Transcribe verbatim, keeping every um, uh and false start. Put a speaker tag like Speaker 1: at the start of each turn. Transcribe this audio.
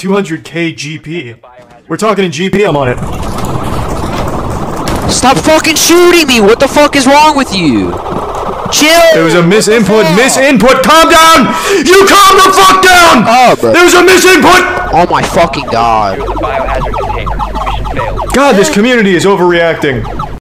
Speaker 1: two hundred K G P. We're talking in G P, I'm on it.
Speaker 2: Stop fucking shooting me! What the fuck is wrong with you? Chill!
Speaker 1: There was a misinput, misinput, calm down! You calm the fuck down!
Speaker 2: Oh, bro.
Speaker 1: There was a misinput!
Speaker 2: Oh my fucking god.
Speaker 3: Biohazard container. Mission failed.
Speaker 1: God, this community is overreacting.